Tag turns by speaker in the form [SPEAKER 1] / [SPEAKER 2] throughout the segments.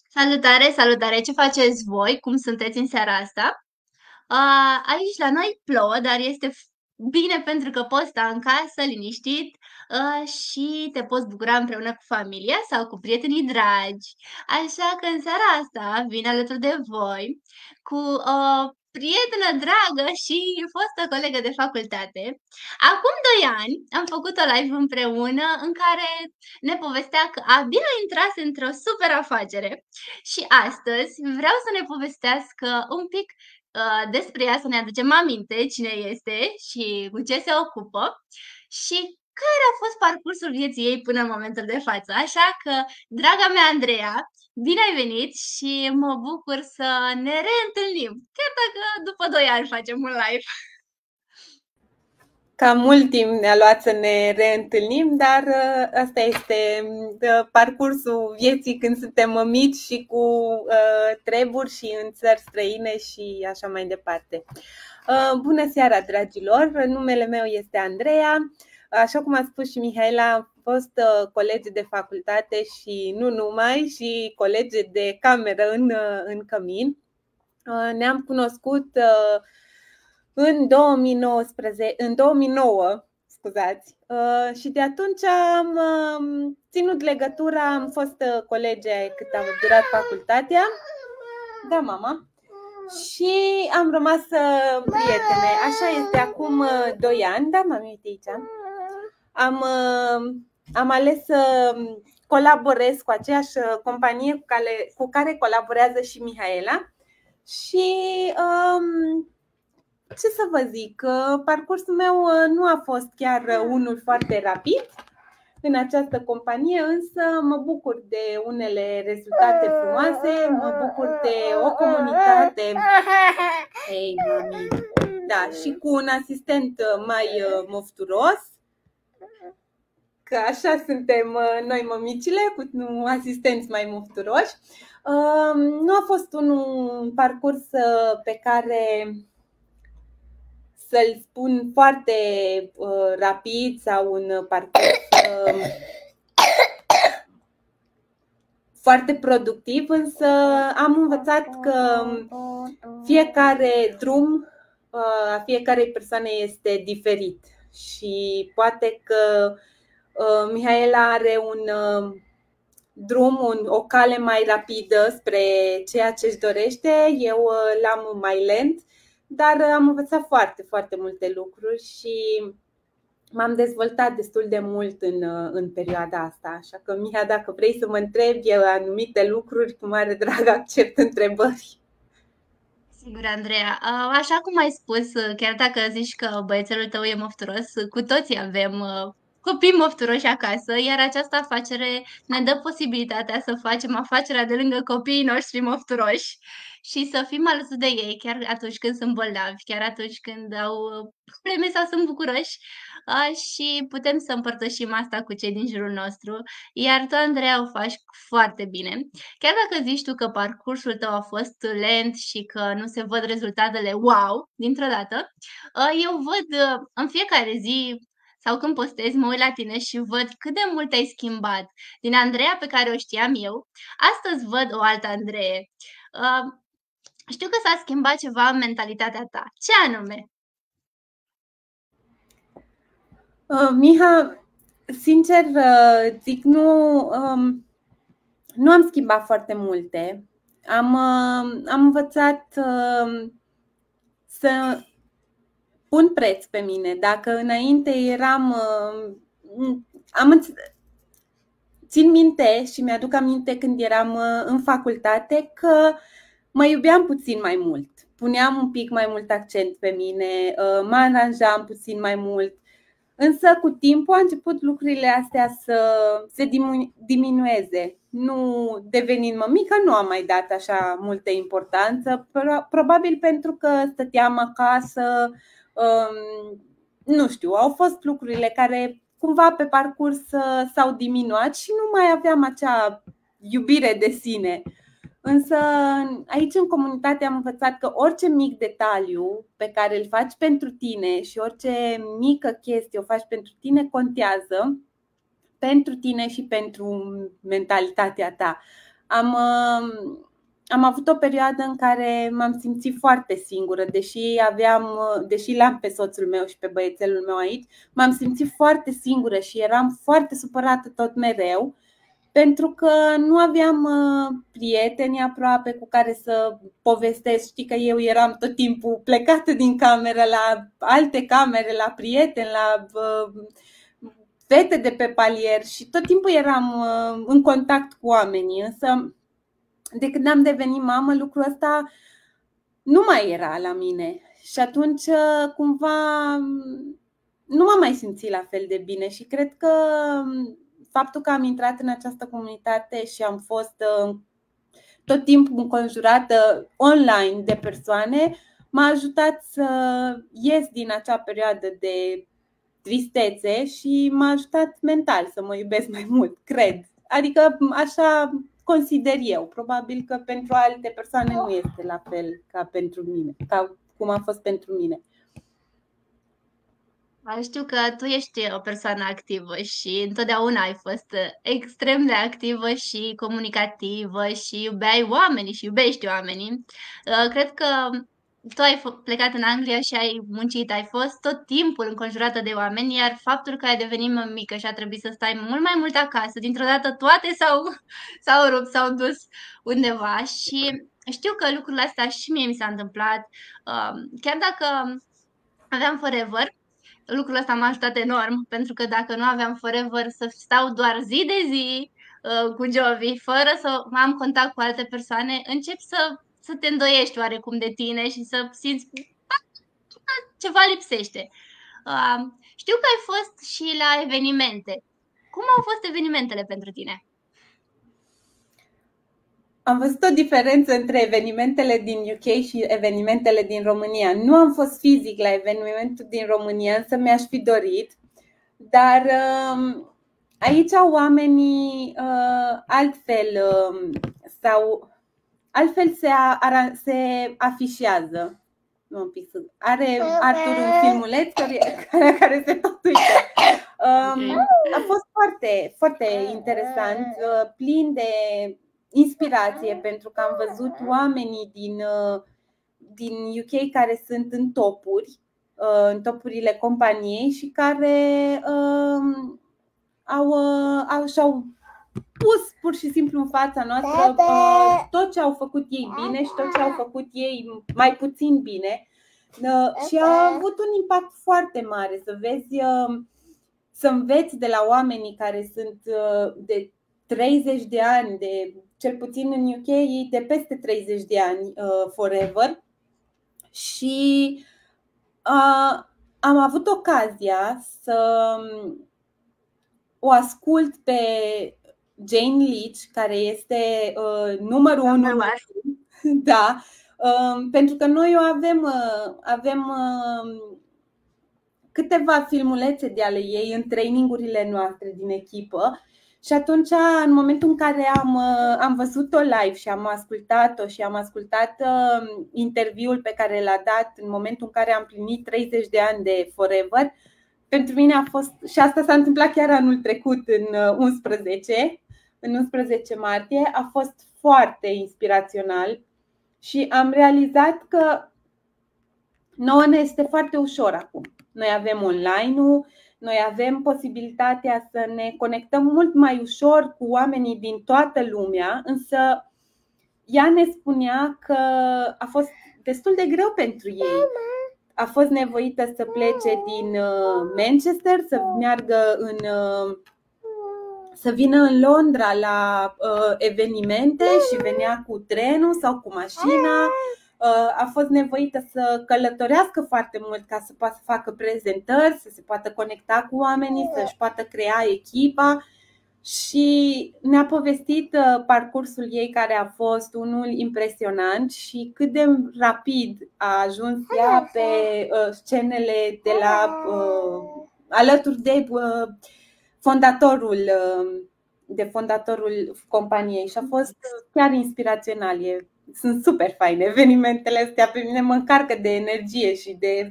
[SPEAKER 1] Salutare, salutare! Ce faceți voi? Cum sunteți în seara asta? Aici la noi plouă, dar este bine pentru că poți sta în casă liniștit, și te poți bucura împreună cu familia sau cu prietenii dragi. Așa că în seara asta vin alături de voi cu o prietenă dragă și fostă colegă de facultate. Acum 2 ani am făcut o live împreună în care ne povestea că abia intrase într-o super afacere și astăzi vreau să ne povestească un pic despre ea, să ne aducem aminte cine este și cu ce se ocupă și care a fost parcursul vieții ei până în momentul de față. Așa că, draga mea Andreea, bine ai venit și mă bucur să ne reîntâlnim, chiar dacă după 2 ani facem un live.
[SPEAKER 2] Cam mult timp ne-a luat să ne reîntâlnim, dar asta este parcursul vieții când suntem mici și cu treburi și în țări străine și așa mai departe. Bună seara, dragilor! Numele meu este Andreea. Așa cum a spus și Mihaela, am fost colegi de facultate și nu numai, și colegi de cameră în cămin. Ne-am cunoscut în 2009, scuzați, și de atunci am ținut legătura, am fost colegi cât a durat facultatea. Da, mama. Și am rămas prietene. Așa este acum 2 ani. Da, mami, uite aici. Am ales să colaborez cu aceeași companie cu care colaborează și Mihaela. Și ce să vă zic, parcursul meu nu a fost chiar unul foarte rapid în această companie, însă mă bucur de unele rezultate frumoase, mă bucur de o comunitate, ei, mami, da, și cu un asistent mai mofturos, că așa suntem noi mămicile, cu asistenți mai mofturoși. Nu a fost un parcurs pe care să-l spun foarte rapid sau un parcurs foarte productiv, însă am învățat că fiecare drum a fiecarei persoane este diferit și poate că Mihaela are un drum, o cale mai rapidă spre ceea ce își dorește, eu l-am mai lent, dar am învățat foarte, foarte multe lucruri și m-am dezvoltat destul de mult în perioada asta. Așa că, Miha, dacă vrei să mă întrebi anumite lucruri, cu mare drag accept întrebări.
[SPEAKER 1] Sigur, Andreea. Așa cum ai spus, chiar dacă zici că băiețelul tău e mofturos, cu toții avem copii mofturoși acasă, iar această afacere ne dă posibilitatea să facem afacerea de lângă copiii noștri mofturoși și să fim alături de ei chiar atunci când sunt bolnavi, chiar atunci când au probleme sau sunt bucuroși, și putem să împărtășim asta cu cei din jurul nostru, iar tu, Andreea, o faci foarte bine. Chiar dacă zici tu că parcursul tău a fost lent și că nu se văd rezultatele wow dintr-o dată, eu văd în fiecare zi sau când postez, mă uit la tine și văd cât de mult ai schimbat. Din Andreea pe care o știam eu, astăzi văd o altă Andree. Știu că s-a schimbat ceva în mentalitatea ta. Ce anume?
[SPEAKER 2] Miha, sincer zic, nu am schimbat foarte multe. Am învățat să pun preț pe mine. Dacă înainte eram... țin minte și mi-aduc aminte când eram în facultate că mă iubeam puțin mai mult. Puneam un pic mai mult accent pe mine, mă aranjam puțin mai mult. Însă cu timpul au început lucrurile astea să se diminueze. Nu devenind mămică, nu am mai dat așa multă importanță, probabil pentru că stăteam acasă, nu știu, au fost lucrurile care cumva pe parcurs s-au diminuat și nu mai aveam acea iubire de sine. Însă aici în comunitate am învățat că orice mic detaliu pe care îl faci pentru tine și orice mică chestie o faci pentru tine contează pentru tine și pentru mentalitatea ta. Am, am avut o perioadă în care m-am simțit foarte singură, deși l-am pe soțul meu și pe băiețelul meu aici, m-am simțit foarte singură și eram foarte supărată tot mereu, pentru că nu aveam prieteni aproape cu care să povestesc. Știi că eu eram tot timpul plecată din cameră la alte camere, la prieteni, la fete de pe palier și tot timpul eram în contact cu oamenii. Însă de când am devenit mamă, lucrul ăsta nu mai era la mine și atunci cumva nu m-am mai simțit la fel de bine și cred că faptul că am intrat în această comunitate și am fost tot timpul înconjurată online de persoane m-a ajutat să ies din acea perioadă de tristețe și m-a ajutat mental să mă iubesc mai mult, cred. Adică așa consider eu. Probabil că pentru alte persoane nu este la fel ca pentru mine, ca cum a fost pentru mine.
[SPEAKER 1] Știu că tu ești o persoană activă și întotdeauna ai fost extrem de activă și comunicativă și iubeai oamenii și iubești oamenii. Cred că tu ai plecat în Anglia și ai muncit, ai fost tot timpul înconjurată de oameni, iar faptul că ai devenit mămică și a trebuit să stai mult mai mult acasă, dintr-o dată toate s-au rupt, s-au dus undeva și știu că lucrul ăsta și mie mi s-a întâmplat, chiar dacă aveam Forever. Lucrul ăsta m-a ajutat enorm, pentru că dacă nu aveam Forever să stau doar zi de zi cu Jovi, fără să am contact cu alte persoane, începi să te îndoiești oarecum de tine și să simți ceva lipsește. Știu că ai fost și la evenimente. Cum au fost evenimentele pentru tine?
[SPEAKER 2] Am văzut o diferență între evenimentele din UK și evenimentele din România. Nu am fost fizic la evenimentul din România, însă mi-aș fi dorit, dar aici oamenii altfel se afișează. Are Artur un filmuleț care se tot uită. A fost foarte, foarte interesant, plin de inspirație, pentru că am văzut oamenii din UK care sunt în topuri, în topurile companiei și care și-au pus pur și simplu în fața noastră tot ce au făcut ei bine și tot ce au făcut ei mai puțin bine. Și a avut un impact foarte mare să vezi, să înveți de la oamenii care sunt de 30 de ani, cel puțin în UK, de peste 30 de ani, Forever. Și am avut ocazia să o ascult pe Jane Leach, care este numărul 1. Da, pentru că noi avem câteva filmulețe de ale ei în trainingurile noastre din echipă. Și atunci, în momentul în care am văzut-o live și am ascultat-o și am ascultat interviul pe care l-a dat în momentul în care am plinit 30 de ani de Forever, pentru mine a fost, și asta s-a întâmplat chiar anul trecut, în 11 martie, a fost foarte inspirațional și am realizat că nouă ne este foarte ușor acum. Noi avem online-ul, noi avem posibilitatea să ne conectăm mult mai ușor cu oamenii din toată lumea, însă ea ne spunea că a fost destul de greu pentru ei. A fost nevoită să plece din Manchester, să vină în Londra la evenimente și venea cu trenul sau cu mașina. A fost nevoită să călătorească foarte mult ca să poată să facă prezentări, să se poată conecta cu oamenii, să-și poată crea echipa. Și ne-a povestit parcursul ei, care a fost unul impresionant și cât de rapid a ajuns ea pe scenele de alături de fondatorul companiei și a fost chiar inspirațional. Sunt super faine evenimentele astea, pe mine mă încarcă de energie și de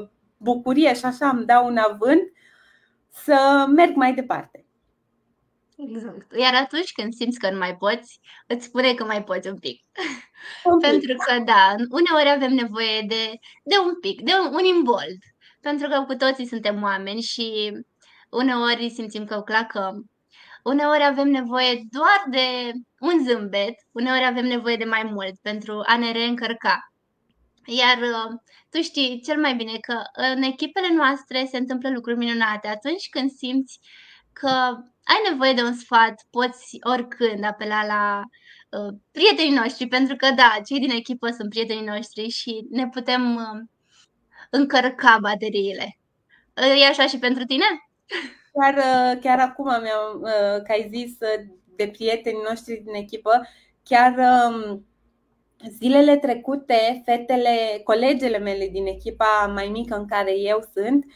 [SPEAKER 2] bucurie și așa îmi dau un avânt să merg mai departe.
[SPEAKER 1] Exact. Iar atunci când simți că nu mai poți, îți spune că mai poți un pic.
[SPEAKER 2] Un pic.
[SPEAKER 1] Pentru că da, uneori avem nevoie de un pic, de un imbold. Pentru că cu toții suntem oameni și uneori simțim că clacăm. Uneori avem nevoie doar de un zâmbet, uneori avem nevoie de mai mult pentru a ne reîncărca. Iar tu știi cel mai bine că în echipele noastre se întâmplă lucruri minunate. Atunci când simți că ai nevoie de un sfat, poți oricând apela la prietenii noștri, pentru că da, cei din echipă sunt prietenii noștri și ne putem încărca bateriile. E așa și pentru tine?
[SPEAKER 2] Chiar acum că ai zis de prietenii noștri din echipă, chiar zilele trecute, colegele mele din echipa mai mică în care eu sunt,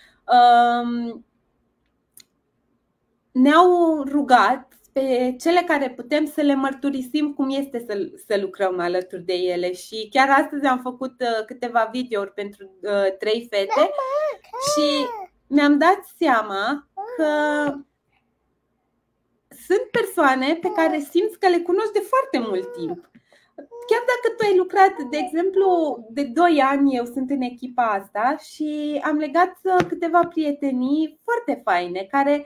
[SPEAKER 2] ne-au rugat pe cele care putem să le mărturisim cum este să lucrăm alături de ele. Și chiar astăzi am făcut câteva videouri pentru 3 fete și mi-am dat seama că sunt persoane pe care simți că le cunoști de foarte mult timp. Chiar dacă tu ai lucrat, de exemplu, de 2 ani eu sunt în echipa asta și am legat câteva prietenii foarte faine care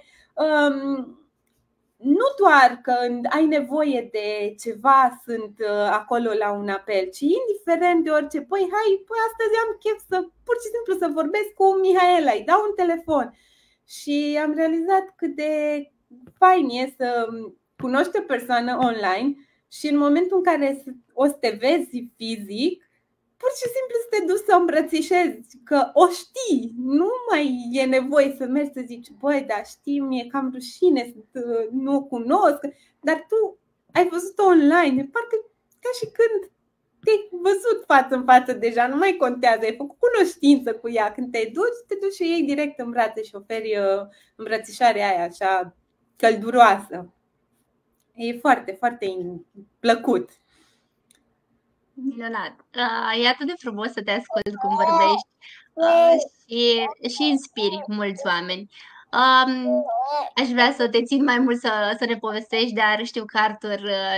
[SPEAKER 2] nu doar că ai nevoie de ceva sunt acolo la un apel, ci indiferent de orice, păi astăzi am chef să pur și simplu să vorbesc cu Mihaela, îi dau un telefon. Și am realizat cât de fain e să cunoști o persoană online și în momentul în care o să te vezi fizic, pur și simplu să te duci să o îmbrățișezi, că o știi, nu mai e nevoie să mergi să zici, băi, dar știi, mi-e cam rușine, nu o cunosc, dar tu ai văzut-o online, parcă ca și când te-ai văzut față în față deja, nu mai contează, ai făcut cunoștință cu ea, când te duci și o iei direct în brațe și oferi îmbrățișarea aia așa călduroasă. E foarte, foarte plăcut.
[SPEAKER 1] Minunat! E atât de frumos să te ascult cum vorbești și inspiri mulți oameni. Aș vrea să te țin mai mult să ne povestești, dar știu că Arthur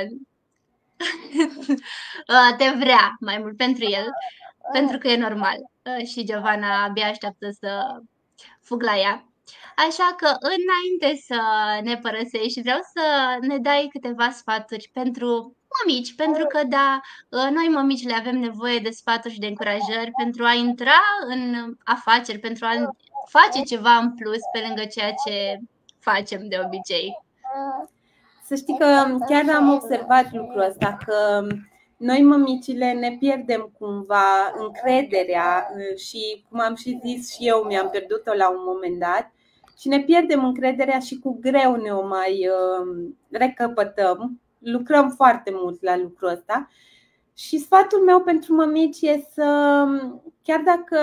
[SPEAKER 1] te vrea mai mult pentru el, pentru că e normal. Și Giovanna abia așteaptă să fug la ea. Așa că înainte să ne părăsești, vreau să ne dai câteva sfaturi pentru mămici, pentru că da, noi mămicile avem nevoie de sfaturi și de încurajări pentru a intra în afaceri, pentru a face ceva în plus pe lângă ceea ce facem de obicei.
[SPEAKER 2] Să știi că chiar am observat lucrul ăsta, că noi mămicile ne pierdem cumva încrederea și, cum am și zis și eu, mi-am pierdut-o la un moment dat, și ne pierdem încrederea și cu greu ne o mai recăpătăm. Lucrăm foarte mult la lucrul ăsta. Și sfatul meu pentru mămici e să, chiar dacă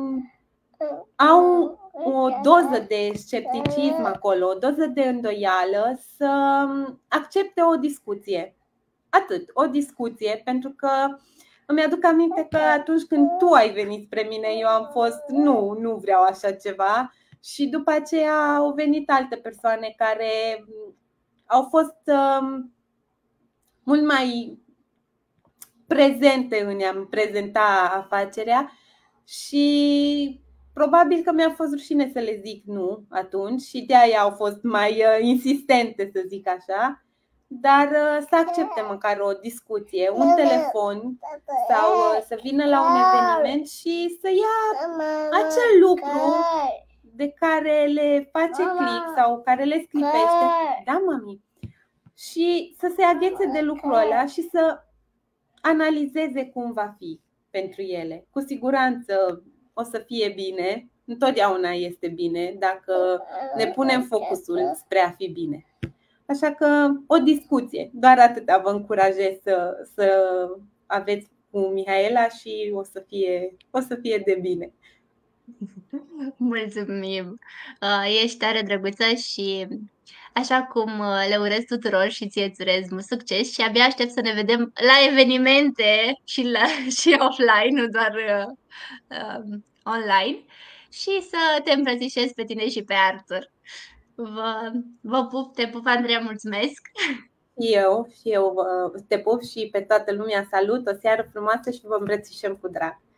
[SPEAKER 2] au o doză de scepticism acolo, o doză de îndoială, să accepte o discuție. Atât, o discuție, pentru că îmi aduc aminte că atunci când tu ai venit spre mine, eu am fost, nu vreau așa ceva. Și după aceea au venit alte persoane care au fost mult mai prezente în a-mi prezenta afacerea și probabil că mi-a fost rușine să le zic nu atunci și de aia au fost mai insistente, să zic așa. Dar să accepte măcar o discuție, un telefon sau să vină la un eveniment și să ia acel lucru de care le face click sau care le sclipește, da, mami, și să se aghețe de lucrul ăla și să analizeze cum va fi pentru ele. Cu siguranță o să fie bine, întotdeauna este bine dacă ne punem focusul spre a fi bine. Așa că o discuție, doar atâta vă încurajez să aveți cu Mihaela și o să fie de bine.
[SPEAKER 1] Mulțumim! Ești tare drăguță și așa cum le urez tuturor și ție îți urez mult succes și abia aștept să ne vedem la evenimente și offline, nu doar online, și să te îmbrățișez pe tine și pe Arthur. Vă pup, te pup, Andreea, mulțumesc!
[SPEAKER 2] Și eu te pup și pe toată lumea salut, o seară frumoasă și vă îmbrățișăm cu drag.